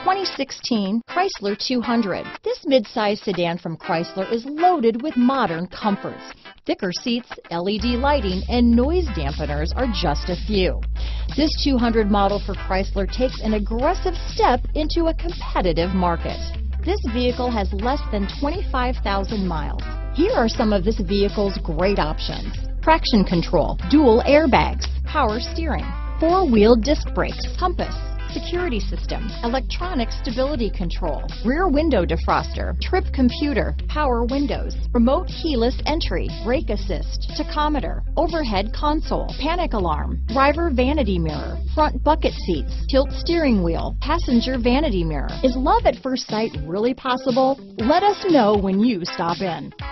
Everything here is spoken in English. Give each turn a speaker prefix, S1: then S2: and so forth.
S1: 2016 Chrysler 200. This midsize sedan from Chrysler is loaded with modern comforts. Thicker seats, LED lighting, and noise dampeners are just a few. This 200 model for Chrysler takes an aggressive step into a competitive market. This vehicle has less than 25,000 miles. Here are some of this vehicle's great options: traction control, dual airbags, power steering, four-wheel disc brakes, compass, security system, electronic stability control, rear window defroster, trip computer, power windows, remote keyless entry, brake assist, tachometer, overhead console, panic alarm, driver vanity mirror, front bucket seats, tilt steering wheel, passenger vanity mirror. Is love at first sight really possible? Let us know when you stop in.